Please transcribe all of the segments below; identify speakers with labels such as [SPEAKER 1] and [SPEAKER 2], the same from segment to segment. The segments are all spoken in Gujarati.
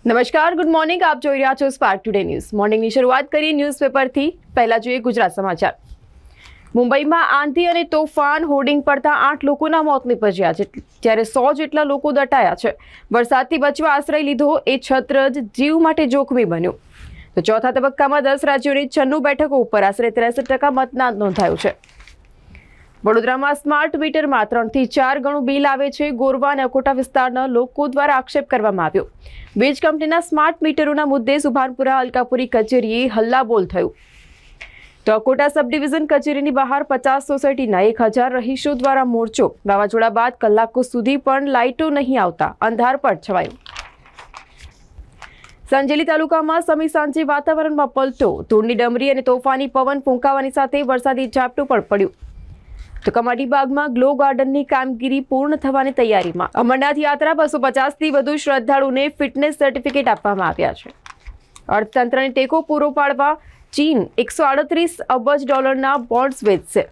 [SPEAKER 1] નમસ્કાર, ગુડ મોર્નિંગ. આપ જોઈ રહ્યા છો સ્પાર્ક ટુડે ન્યૂઝ. મોર્નિંગની શરૂઆત કરીએ ન્યૂઝપેપરથી. પહેલા જોઈએ ગુજરાત સમાચાર. મુંબઈમાં આંધી અને તોફાન હોર્ડિંગ પડતા 8 લોકોના મોત નીપજ્યા છે, જ્યારે 100 જેટલા લોકો દટાયા છે. વરસાદથી બચવા આશ્રય લીધો એ છત્ર જ જીવ માટે જોખમી બન્યું. તો ચોથા તબક્કામાં 10 રાજ્યોની 96 બેઠકો ઉપર આશરે 63% મતદાન નોંધાયું છે. વડોદરામાં સ્માર્ટ મીટરમાં 3 થી 4 ગણું બિલ આવે છે. ગોરવા અને અકોટા વિસ્તારના લોકો દ્વારા આક્ષેપ કરવામાં આવ્યો. વીજ કંપનીના સ્માર્ટ મીટરોના મુદ્દે સુભાનપુરા અલકાપુરી કચેરીએ હલ્લાબોલ થયું. તો અકોટા સબ ડિવિઝન કચેરીની બહાર 50 સોસાયટીના 1000 રહીશો દ્વારા મોરચો. વાવાઝોડા બાદ કલાકો સુધી પણ લાઇટો નહીં આવતા અંધારપટ છવાયું. સંજેલી તાલુકામાં સમી સાંજે વાતાવરણમાં પલટો. ધૂળની ડમરી અને તોફાની પવન ફૂંકાવાની સાથે વરસાદી ઝાપટું પણ પડ્યું. તો કમાટીબાગમાં ગ્લો ગાર્ડનની કામગીરી પૂર્ણ થવાની તૈયારીમાં. અમરનાથ યાત્રા 250થી વધુ શ્રદ્ધાળુને ફિટનેસ સર્ટિફિકેટ આપવામાં આવ્યા છે. અર્થતંત્રને ટેકો પૂરો પાડવા ચીન $138 અબજ બોન્ડ્સ વેચશે.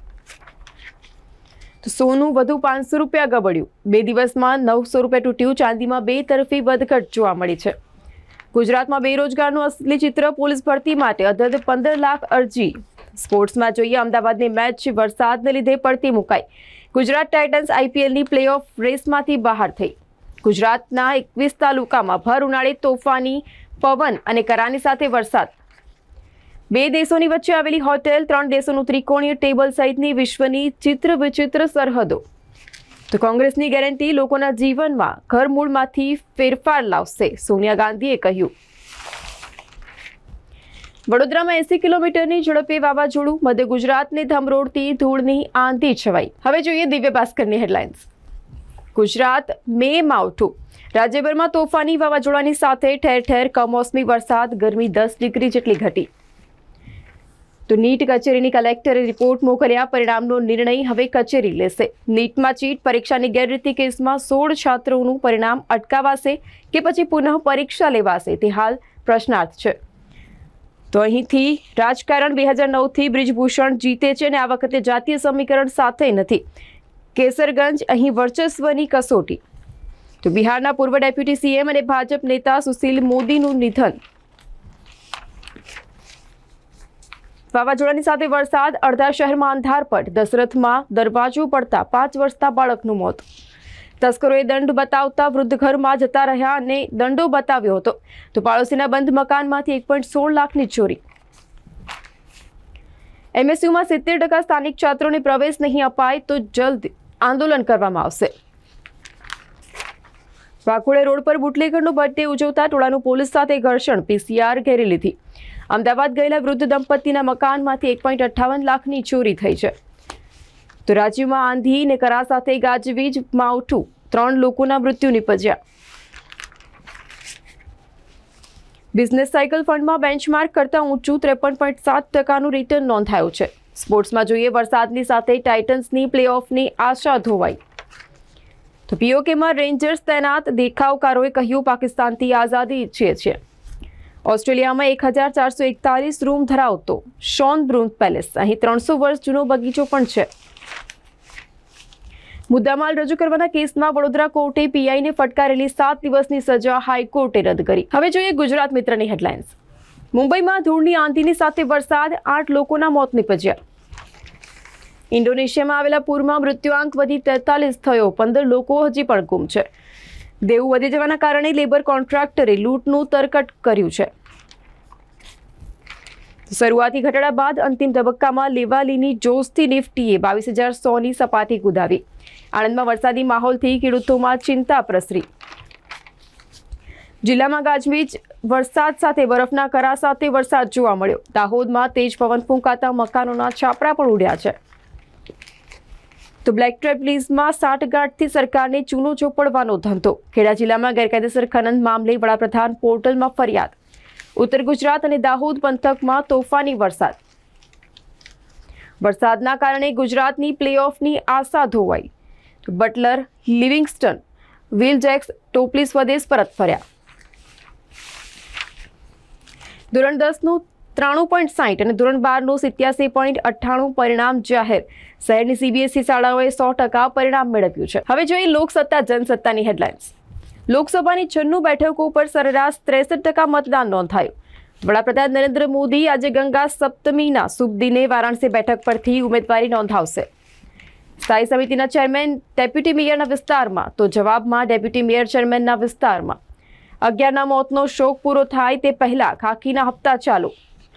[SPEAKER 1] તો સોનું વધુ ₹500 ગબડ્યું. 2 દિવસમાં ₹900 તૂટ્યું. ચાંદીમાં 2 તરફી વધઘટ જોવા મળી છે. ગુજરાતમાં બેરોજગારનું અસલી ચિત્ર. પોલીસ ભરતી માટે અધધ 15 લાખ અરજી. સ્પોર્ટ્સમાં જોઈએ અમદાવાદની મેચ વરસાદને લીધે પડતી મુકાઈ. ગુજરાત ટાઇટન્સ IPLની પ્લેઓફ રેસમાંથી બહાર થઈ. ગુજરાતના 21 તાલુકામાં ભર ઉનાળે તોફાની પવન અને કરાની સાથે વરસાદ. 2 દેશોની વચ્ચે આવેલી હોટેલ, 3 દેશોનું ત્રિકોણીય ટેબલ સહિતની વિશ્વની ચિત્ર વિચિત્ર સરહદો. તો કોંગ્રેસની ગેરંટી લોકોના જીવનમાં ઘરમૂળમાંથી ફેરફાર લાવશે, સોનિયા ગાંધીએ કહ્યું. વડોદરામાં 80 કિલોમીટરની ઝડપે વાવાઝોડું. મધ્ય ગુજરાતને ધમરોડતી ધૂળની આંધી છવાઈ. હવે જોઈએ દિવ્ય ભાસ્કરની હેડલાઇન્સ. ગુજરાત મે માવઠું. રાજ્યભરમાં તોફાની વાવાઝોડાની સાથે ઠેર ઠેર કમોસમી વરસાદ. ગરમી 10 ડિગ્રી જેટલી ઘટી. તો નીટ કચેરીની કલેક્ટરે રિપોર્ટ મોકલ્યા. પરિણામનો નિર્ણય હવે કચેરી લેશે. નીટમાં ચીટ પરીક્ષાની ગેરરીતિ કેસમાં 16 છાત્રોનું પરિણામ અટકાવાશે કે પછી પુનઃ પરીક્ષા લેવાશે તે હાલ પ્રશ્નાર્થ છે. તો અહીંથી રાજકારણ 2009થી બ્રિજભૂષણ જીતે છે અને આ વખતે જાતીય સમીકરણ સાથે નથી. કેસરગંજ અહીં વર્ચસ્વની કસોટી. તો બિહારના પૂર્વ ડેપ્યુટી CM અને ભાજપ નેતા સુશીલ મોદીનું નિધન. વાવાઝોડાની સાથે વરસાદ. અડધા શહેરમાં અંધારપટ. દશરથમાં દરવાજો પડતા 5 વર્ષના બાળકનું મોત. તસ્કરોએ દંડ બતાવતા વૃદ્ધ ઘરમાં જતા રહ્યા અને દંડો બતાવ્યો હતો. તો પાડોશીના બંધ મકાનમાંથી 1.16 લાખની ચોરી. MSUમાં 70% સ્થાનિક છાત્રોને પ્રવેશ નહીં અપાય તો જલ્દ આંદોલન કરવામાં આવશે. વાઘોડે રોડ પર બુટલેગરનો બર્થડે ઉજવતા ટોળાનું પોલીસ સાથે ઘર્ષણ. PCR ઘેરી લીધી. અમદાવાદ ગયેલા વૃદ્ધ દંપતીના મકાનમાંથી 1.58 લાખની ચોરી થઈ છે. તો રાજ્યમાં આંધી અને કરા સાથે ગાજવીજ માવઠું. 3 લોકોના મૃત્યુ નિપજ્યા. બિઝનેસ સાયકલ ફંડમાં બેન્ચમાર્ક કરતાં ઊંચું 53.7% રિટર્ન નોંધાયું છે. સ્પોર્ટ્સમાં જોઈએ વરસાદની સાથે ટાઇટન્સની પ્લેઓફની આશા ધોવાઈ. તો POKમાં રેન્જર્સ તૈનાત. દેખાવકારોએ કહ્યું પાકિસ્તાનથી આઝાદી ઈચ્છીએ છીએ. ઓસ્ટ્રેલિયામાં 1441 રૂમ ધરાવતો શોન બ્રુન પેલેસ. અહીં 300 વર્ષ જૂનો બગીચો પણ છે. મુદ્દામાલ રજૂ કરવાના કેસમાં વડોદરા કોર્ટે PIને ફટકારેલી 7 દિવસની સજા હાઈકોર્ટે રદ કરી. હવે જોઈએ ગુજરાત મિત્રની હેડલાઇન્સ. મુંબઈમાં ધૂળની આંધીની સાથે વરસાદ. 8 લોકોના મોત નીપજ્યા. ઇન્ડોનેશિયામાં આવેલા પૂરમાં મૃત્યુઆંક વધી 43 થયો. 15 લોકો હજી પણ ગુમ છે. દેવું વધી જવાના કારણે લેબર કોન્ટ્રાક્ટરે લૂંટનું તરકટ કર્યું છે. શરૂઆતી ઘટાડા બાદ અંતિમ તબક્કામાં લેવાલીની જોશથી નિફ્ટીએ 22,100ની સપાટી કુદાવી. આણંદમાં વરસાદી માહોલથી ખેડૂતોમાં ચિંતા પ્રસરી. જિલ્લામાં ગાજવીજ વરસાદ સાથે બરફના કરા સાથે વરસાદ જોવા મળ્યો. દાહોદમાં તેજ પવન ફૂંકાતા મકાનોના છાપરા પણ ઉડ્યા છે. તો બ્લેક ટ્રેપ લીઝમાં સાંઠગાંઠથી સરકારને ચૂનો ચોપડવાનો ધંધો. ખેડા જિલ્લામાં ગેરકાયદેસર ખનન મામલે વડાપ્રધાન પોર્ટલમાં ફરિયાદ. ઉત્તર ગુજરાત અને દાહોદ પંથકમાં તોફાની વરસાદ. વરસાદના કારણે ગુજરાતની પ્લેઓફની આશા ધોવાઈ. Buttler, Livingstone, Will Jacks Topley સ્વદેશ પરત ફર્યા. ધોરણ 10નું 93.60 અને ધોરણ 12નું 87.98 પરિણામ જાહેર. શહેરની CBSE શાળાઓએ 100% પરિણામ મેળવ્યું છે. હવે જોઈએ લોકસત્તા જનસત્તાની હેડલાઇન્સ. લોકસભાની 96 બેઠકો પર સરેરાશ 63% મતદાન નોંધાયું. વડાપ્રધાન નરેન્દ્ર મોદી આજે ગંગા સપ્તમીના શુભ દિને વારાણસી બેઠક પરથી ઉમેદવારી નોંધાવશે. સ્થાયી સમિતિના ચેરમેન ડેપ્યુટી મેયરના વિસ્તારમાં તો જવાબમાં ડેપ્યુટી મેયર ચેરમેનના વિસ્તારમાં 11ના મોતનો શોક પૂરો થાય તે પહેલા ખાખીના હપ્તા ચાલુ.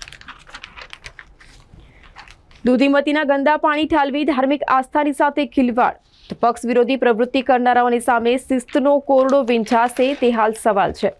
[SPEAKER 1] દૂધીમતીના ગંદા પાણી ઠાલવી ધાર્મિક આસ્થાની સાથે ખિલવાડ. તો પક્ષ વિરોધી પ્રવૃત્તિ કરનારાઓની સામે શિસ્તનો કોરડો વીંઝાશે તે હાલ સવાલ છે.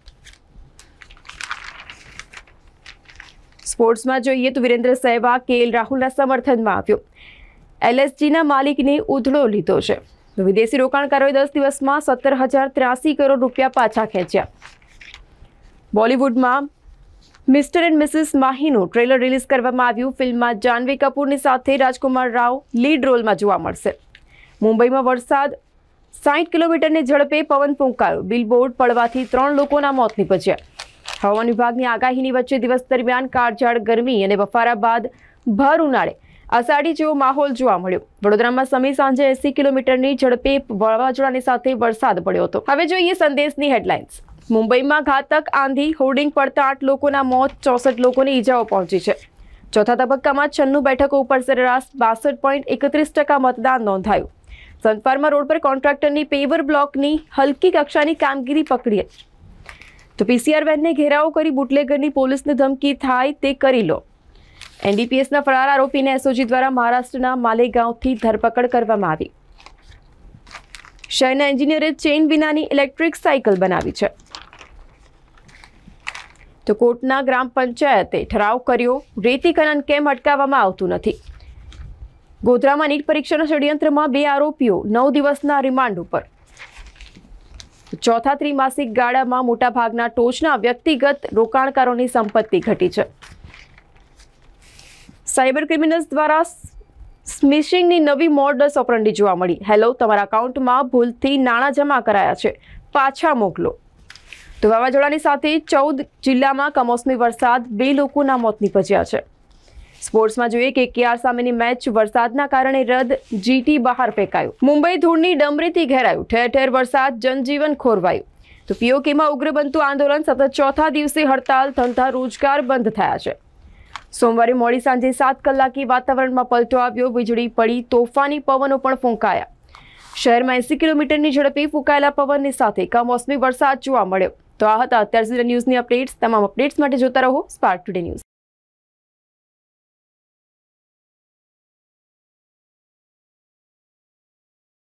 [SPEAKER 1] સ્પોર્ટ્સમાં જોઈએ તો વિરેન્દ્ર સહેવાગ KL રાહુલના સમર્થનમાં આવ્યો. LSGના માલિકને ઉધડો લીધો છે. વિદેશી રોકાણકારોએ 10 દિવસમાં 17,083 કરોડ રૂપિયા પાછા ખેંચ્યા. બોલિવૂડમાં મિસ્ટર એન્ડ મિસિસ માહીનું ટ્રેલર રિલીઝ કરવામાં આવ્યું. ફિલ્મમાં જાહ્નવી કપૂરની સાથે રાજકુમાર રાવ લીડ રોલમાં જોવા મળશે. મુંબઈમાં વરસાદ 60 કિલોમીટરની ઝડપે પવન ફૂંકાયો. બિલબોર્ડ પડવાથી 3 લોકોના મોત નીપજ્યા. હવામાન વિભાગની આગાહીની વચ્ચે દિવસ દરમિયાન કાળઝાળ ગરમી અને બફારા બાદ ભર ઉનાળે અષાઢી જેવો માહોલ જોવા મળ્યો. વડોદરામાં સમી સાંજે 80 કિલોમીટરની ઝડપે વાવાઝોડાની સાથે વરસાદ પડ્યો હતો. હવે જોઈએ સંદેશની હેડલાઇન્સ. મુંબઈમાં ઘાતક આંધી, હોર્ડિંગ પડતા 8 લોકોના મોત, 64 લોકોને ઈજાઓ પહોંચી છે. ચોથા તબક્કામાં 96 બેઠકો ઉપર સરેરાશ 62.31% મતદાન નોંધાયું. સનફાર્મા રોડ પર કોન્ટ્રાક્ટરની પેવર બ્લોકની હલકી કક્ષાની કામગીરી પકડી. તો PCR વેનને ઘેરાવ કરી બુટલેગરની પોલીસને ધમકી થાય તે કરી લો. NDPSના ફરાર આરોપીને SOG દ્વારા મહારાષ્ટ્રના માલેગાંવથી ધરપકડ કરવામાં આવી. શહેરના એન્જિનિયરે ચેઇન વિનાની ઇલેક્ટ્રિક સાયકલ બનાવી છે. તો કોટના ગ્રામ પંચાયતે ઠરાવ કર્યો, રેતી ખનન કેમ અટકાવવામાં આવતું નથી. ગોધરામાં નીટ પરીક્ષાના ષડયંત્રમાં 2 આરોપીઓ 9 દિવસના રિમાન્ડ ઉપર. ચોથા ત્રિમાસિક ગાળામાં મોટાભાગના ટોચના વ્યક્તિગત રોકાણકારોની સંપત્તિ ઘટી છે. સાયબર ક્રિમિનલ્સ દ્વારા સ્મિશિંગની નવી મોડસ ઓપરેન્ડી જોવા મળી. હેલો, તમારા અકાઉન્ટમાં ભૂલથી નાણાં જમા કરાયા છે, પાછા મોકલો. તો વાવાઝોડાની સાથે 14 જિલ્લામાં કમોસમી વરસાદ, 2 લોકોના મોત નીપજ્યા છે. સ્પોર્ટ્સમાં જોઈએ કે KKR સામેની મેચ વરસાદના કારણે રદ, GT બહાર ફેંકાયું. મુંબઈ ધૂળની ડમરીથી ઘેરાયું, ઠેર ઠેર વરસાદ, જનજીવન ખોરવાયું. તો POKમાં ઉગ્ર બનતું આંદોલન, સતત ચોથા દિવસે હડતાલ, ધંધા રોજગાર બંધ થયા છે. સોમવારે મોડી સાંજે 7 કલાકે વાતાવરણમાં પલટો આવ્યો, વીજળી પડી, તોફાની પવનો પણ ફૂંકાયા. શહેરમાં 80 કિલોમીટરની ઝડપે ફૂંકાયેલા પવનની સાથે કમોસમી વરસાદ જોવા મળ્યો. તો આ હતા અત્યાર સુધીના ન્યૂઝની અપડેટ્સ. તમામ અપડેટ્સ માટે જોતા રહો સ્પાર્ક ટુડે ન્યૂઝ.